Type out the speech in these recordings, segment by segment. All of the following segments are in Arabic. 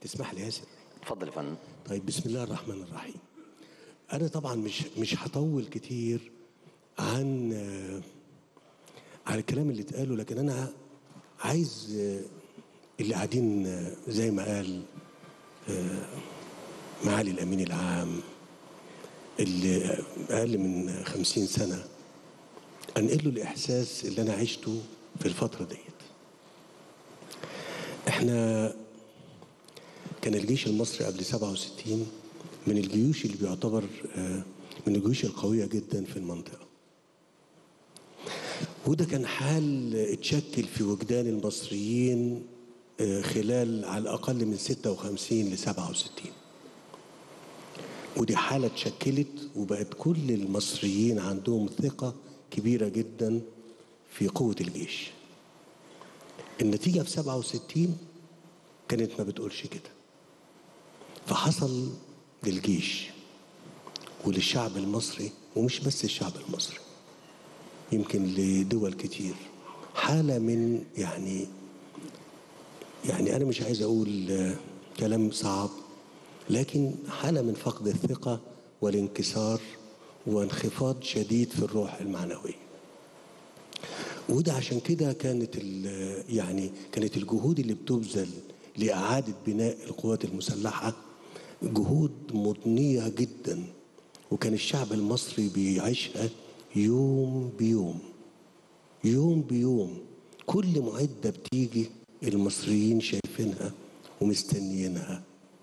تسمح لي ياسر؟ اتفضل يا فندم. طيب، بسم الله الرحمن الرحيم. أنا طبعا مش هطول كتير عن الكلام اللي اتقاله، لكن أنا عايز اللي قاعدين زي ما قال معالي الأمين العام اللي أقل من 50 سنة أنقل له الإحساس اللي أنا عشته في الفترة ديت. إحنا كان الجيش المصري قبل 67 من الجيوش اللي بيعتبر من الجيوش القوية جدا في المنطقة، وده كان حال اتشكل في وجدان المصريين خلال على الأقل من 56 ل 67. ودي حالة اتشكلت وبقت كل المصريين عندهم ثقة كبيرة جدا في قوة الجيش. النتيجة في 67 كانت ما بتقولش كده، فحصل للجيش وللشعب المصري، ومش بس الشعب المصري، يمكن لدول كتير، حالة من يعني أنا مش عايز أقول كلام صعب، لكن حالة من فقد الثقة والانكسار وانخفاض شديد في الروح المعنوية. وده عشان كده كانت الجهود اللي بتبذل لإعادة بناء القوات المسلحة جهود مضنية جدا، وكان الشعب المصري بيعيشها يوم بيوم يوم بيوم. كل معدة بتيجي المصريين شايفينها ومستنيينها.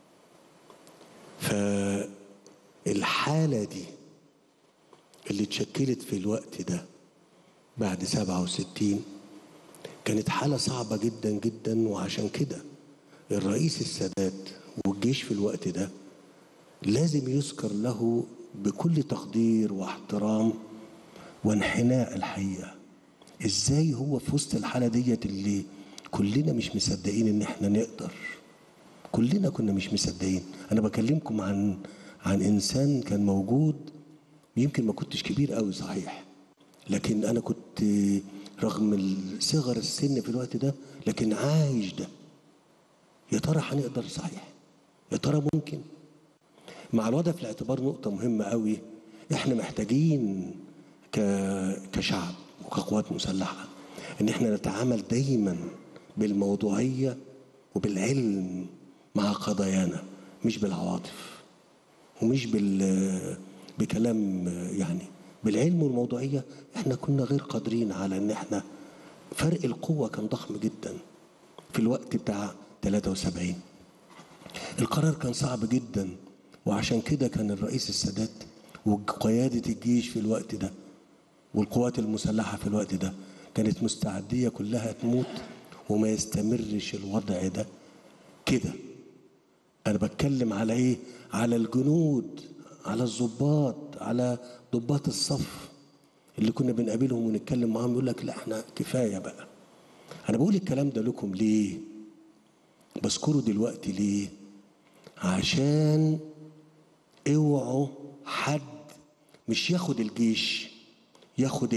فالحالة دي اللي اتشكلت في الوقت ده بعد 67 كانت حالة صعبة جدا جدا، وعشان كده الرئيس السادات والجيش في الوقت ده لازم يذكر له بكل تقدير واحترام وانحناء الحقيقة. ازاي هو في وسط الحالة ديت اللي كلنا مش مصدقين ان احنا نقدر، كلنا كنا مش مصدقين. انا بكلمكم عن انسان كان موجود، يمكن ما كنتش كبير قوي صحيح، لكن انا كنت رغم صغر السن في الوقت ده لكن عايش ده. يا ترى هنقدر صحيح؟ يا ترى ممكن؟ مع الوضع في الاعتبار نقطة مهمة قوي، احنا محتاجين كشعب وكقوات مسلحة ان احنا نتعامل دايما بالموضوعية وبالعلم مع قضايانا، مش بالعواطف ومش بكلام بالعلم والموضوعية. احنا كنا غير قادرين على ان احنا فرق القوة كان ضخم جدا في الوقت بتاع 73. القرار كان صعب جدا، وعشان كده كان الرئيس السادات وقيادة الجيش في الوقت ده والقوات المسلحة في الوقت ده كانت مستعدية كلها تموت وما يستمرش الوضع ده كده. أنا بتكلم على إيه؟ على الجنود، على الضباط، على ضباط الصف اللي كنا بنقابلهم ونتكلم معاهم يقول لك لا احنا كفاية بقى. أنا بقول الكلام ده لكم ليه؟ بذكره دلوقتي ليه؟ عشان اوعوا حد مش ياخد الجيش، ياخد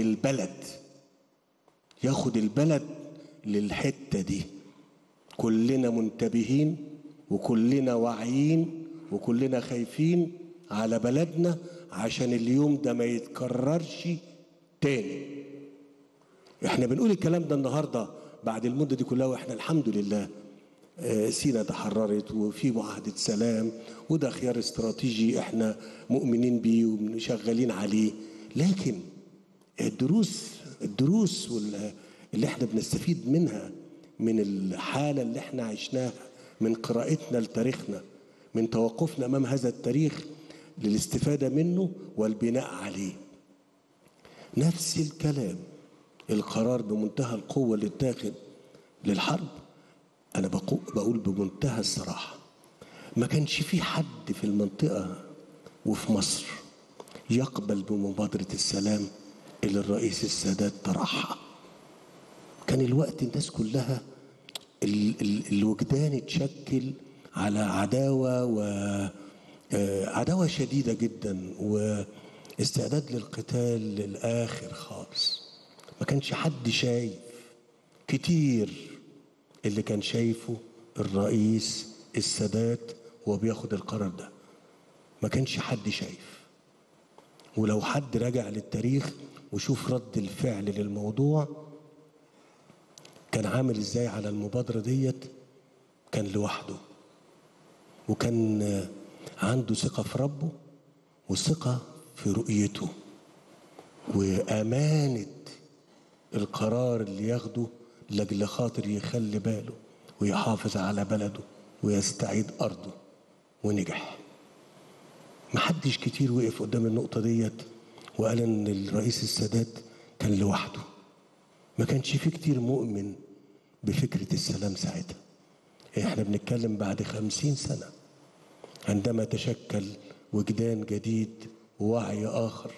البلد للحتة دي. كلنا منتبهين وكلنا واعيين وكلنا خايفين على بلدنا عشان اليوم ده ما يتكررش تاني. احنا بنقول الكلام ده النهاردة بعد المدة دي كلها، واحنا الحمد لله سينا تحررت وفي معاهدة سلام، وده خيار استراتيجي احنا مؤمنين بيه وشغالين عليه. لكن الدروس اللي احنا بنستفيد منها من الحالة اللي احنا عشناها، من قراءتنا لتاريخنا، من توقفنا امام هذا التاريخ للاستفادة منه والبناء عليه. نفس الكلام، القرار بمنتهى القوة اللي اتاخد للحرب، أنا بقول بمنتهى الصراحة ما كانش في حد في المنطقة وفي مصر يقبل بمبادرة السلام اللي الرئيس السادات طرحها. كان الوقت الناس كلها الوجدان اتشكل على عداوة شديدة جدا واستعداد للقتال للآخر خالص. ما كانش حد شايف كتير اللي كان شايفه الرئيس السادات وهو بياخد القرار ده ما كانش حد شايف. ولو حد رجع للتاريخ وشوف رد الفعل للموضوع كان عامل ازاي على المبادرة ديت، كان لوحده وكان عنده ثقة في ربه وثقة في رؤيته وأمانة القرار اللي ياخده لأجل خاطر يخلي باله ويحافظ على بلده ويستعيد أرضه، ونجح. محدش كتير وقف قدام النقطة ديت وقال إن الرئيس السادات كان لوحده. ما كانش فيه كتير مؤمن بفكرة السلام ساعتها. احنا بنتكلم بعد 50 سنة عندما تشكل وجدان جديد ووعي آخر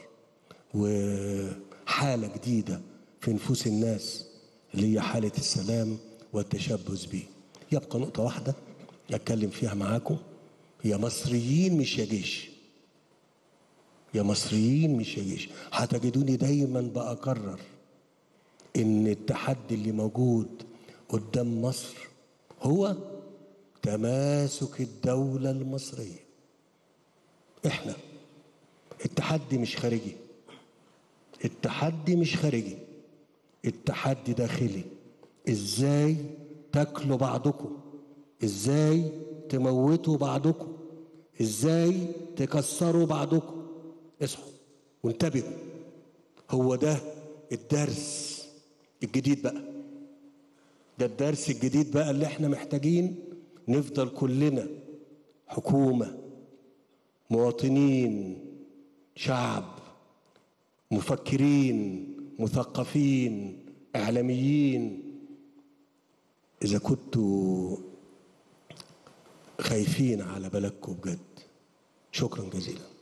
وحالة جديدة في نفوس الناس اللي هي حالة السلام والتشبث به. يبقى نقطة واحدة أتكلم فيها معاكم، يا مصريين مش يا جيش، يا مصريين مش يا جيش. هتجدوني دايما بأكرر إن التحدي اللي موجود قدام مصر هو تماسك الدولة المصرية. احنا التحدي مش خارجي، التحدي مش خارجي، التحدي داخلي. ازاي تاكلوا بعضكم، ازاي تموتوا بعضكم، ازاي تكسروا بعضكم. اصحوا وانتبهوا. هو ده الدرس الجديد بقى، ده الدرس الجديد بقى اللي احنا محتاجين نفضل كلنا حكومة، مواطنين، شعب، مفكرين، مثقفين، إعلاميين. إذا كنتوا خايفين على بلدكم بجد. شكرا جزيلا.